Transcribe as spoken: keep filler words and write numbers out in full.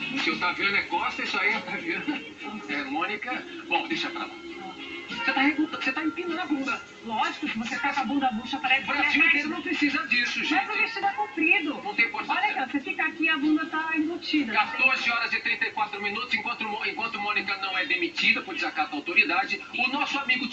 Se o Taviano é Costa, isso aí é Taviano. É, Mônica. Bom, deixa pra lá. Você tá, você tá empinando a bunda. Lógico, se você tá com a bunda bucha, parece O que Brasil é inteiro não precisa disso, gente. Mas o vestido é comprido. Não tem importância. Olha aqui, ó, você fica aqui e a bunda tá embutida. quatorze horas e trinta e quatro minutos, enquanto, enquanto Mônica não é demitida por desacato à autoridade, o nosso amigo